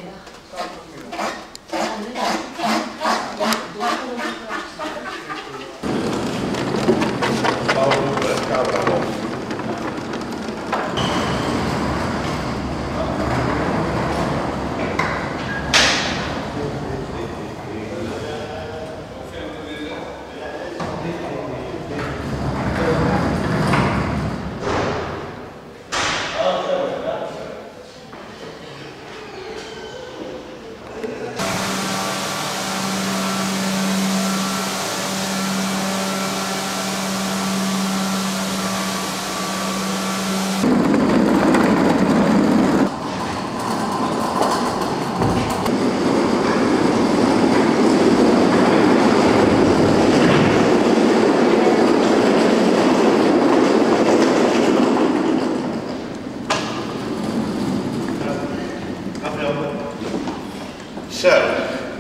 Zo.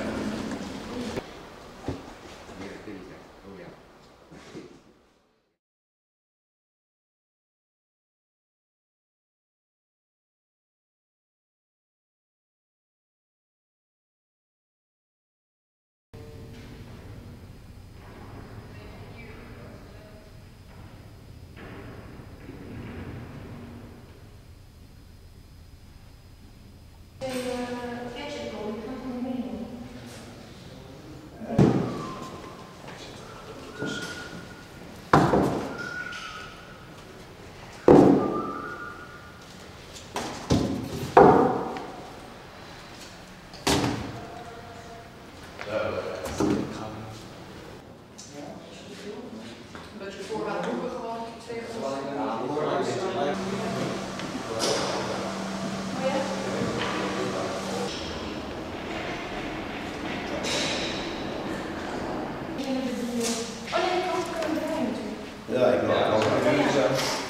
Ja, ik wil het wel zijn.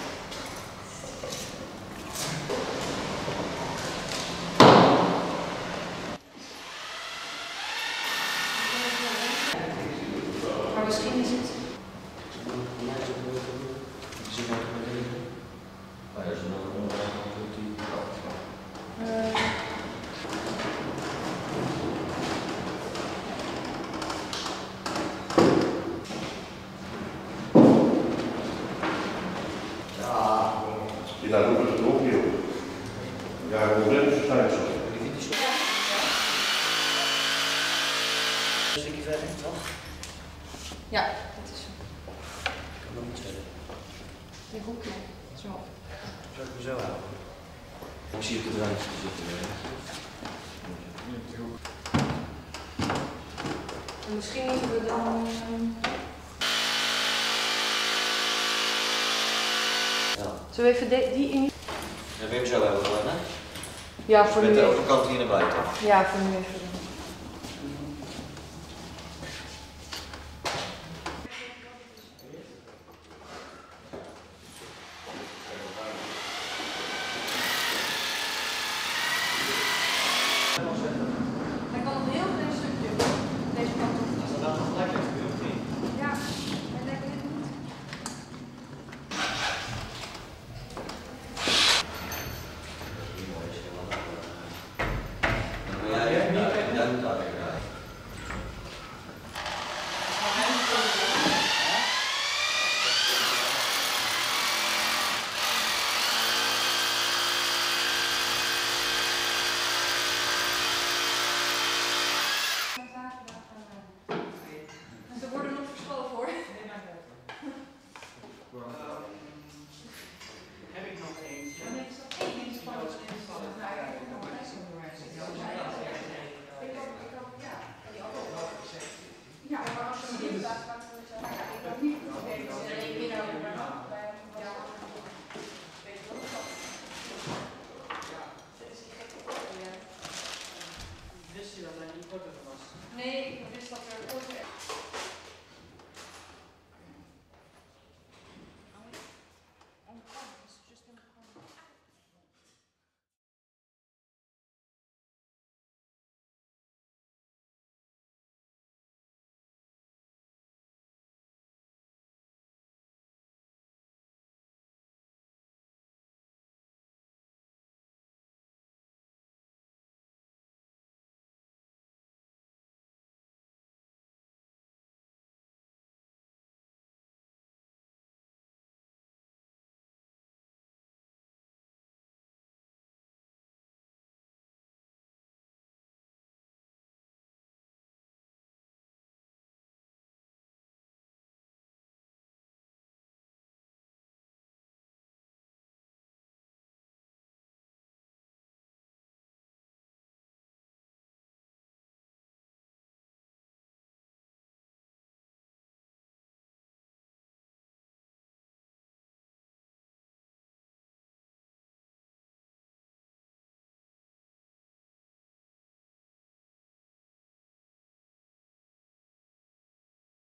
Maar misschien is het. Ja, dat doet het ook heel. Ja, hoe is het zijn zo? Een stukje verder, toch? Ja, dat is zo. Ik kan nog niet verder. Die hoekje. Zo. Zal ik me zo houden? Ik zie het eruit zitten. En misschien moeten we dan. Ja. Zullen we even die in? Dan wil je hem zo hebben gewoon, hè? Ja, voor nu. Met de overkant hier naar buiten. Ja, voor nu even. Hij kan een heel klein stukje deze kant op. Als dat dan nog lekker is, of niet? Ja, maar lekker dit niet. Ze worden nog verschoven hoor. Heb ik nog eentje? Ja, maar als je hem laat, ik ook niet Wist je dat hij niet korter was? Nee, ik wist dat er ooit